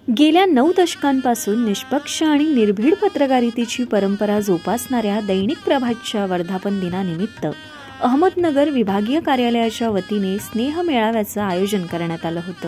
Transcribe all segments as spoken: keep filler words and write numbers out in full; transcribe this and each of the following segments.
गेल्या नऊ दशकांपासून निष्पक्ष आणि निर्भीड पत्रकारितेची परंपरा जोपासणाऱ्या दैनिक प्रभातच्या वर्धापन दिनानिमित्त अहमदनगर विभागीय कार्यालयाच्या वतीने स्नेह मेळाव्याचं आयोजन करण्यात आलं होतं.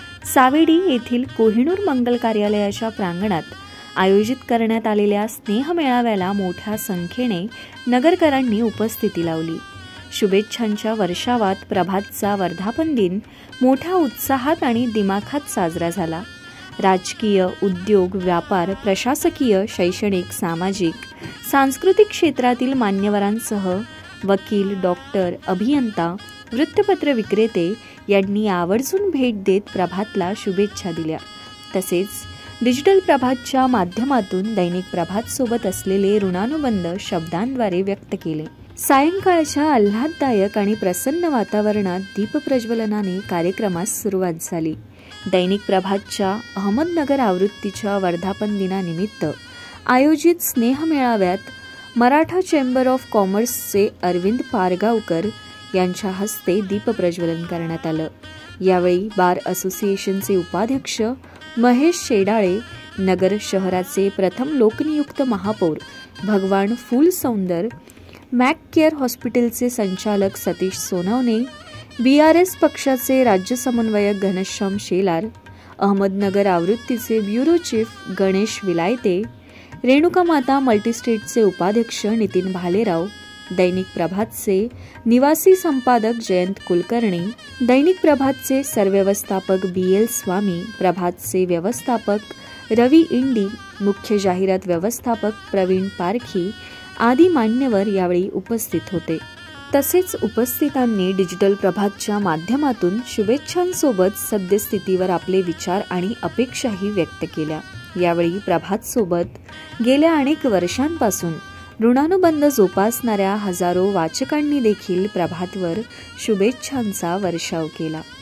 सावेडी येथील कोहिनूर मंगल कार्यालयाच्या प्रांगणात आयोजित करण्यात आलेल्या स्नेह मेळाव्याला मोठ्या संख्येने नगरकरांनी उपस्थिती लावली. शुभेच्छांच्या वर्षावात प्रभातचा वर्धापन दिन मोठ्या उत्साहात आणि दिमाखात साजरा झाला. राजकीय, उद्योग, व्यापार, प्रशासकीय, शैक्षणिक, सामाजिक, सांस्कृतिक क्षेत्रातील मान्यवरांसह वकील, डॉक्टर, अभियंता, वृत्तपत्र विक्रेते यांनी आवर्जून भेट देत प्रभातला शुभेच्छा दिल्या. तसेच डिजिटल प्रभातच्या माध्यमातून दैनिक प्रभात सोबत असलेले ऋणानुबंध शब्दांद्वारे व्यक्त केले. सायंकाळच्या आल्हाददायक आणि प्रसन्न वातावरणात दीपप्रज्वलनाने कार्यक्रमास सुरुवात झाली. दैनिक प्रभातच्या अहमदनगर आवृत्तीच्या वर्धापन दिनानिमित्त आयोजित स्नेह मेळाव्यात मराठा चेंबर ऑफ कॉमर्सचे अरविंद पारगावकर यांच्या हस्ते दीपप्रज्वलन करण्यात आलं. यावेळी बार असोसिएशनचे उपाध्यक्ष महेश शेडाळे, नगर शहराचे प्रथम लोकनियुक्त महापौर भगवान फुलसौंदर, मॅक केअर हॉस्पिटलचे संचालक Satish Sonawane, B R S पक्षाचे राज्य समन्वयक घनश्याम शेलार, अहमदनगर आवृत्तीचे ब्युरो चीफ गणेश विलायते, रेणुकामाता मल्टीस्टेटचे उपाध्यक्ष नितीन भालेराव, दैनिक प्रभातचे निवासी संपादक जयंत कुलकर्णी, दैनिक प्रभातचे सरव्यवस्थापक बी एल स्वामी, प्रभातचे व्यवस्थापक रवी इंडी, मुख्य जाहिरात व्यवस्थापक प्रवीण पारखी आदी मान्यवर यावेळी उपस्थित होते. तसेच उपस्थितांनी डिजिटल प्रभातच्या माध्यमातून शुभेच्छांसोबत सद्यस्थितीवर आपले विचार आणि अपेक्षाही व्यक्त केल्या. यावेळी प्रभात सोबत गेल्या अनेक वर्षांपासून ऋणानुबंध जोपासणाऱ्या हजारो वाचकांनी देखील प्रभातवर शुभेच्छांचा वर्षाव केला.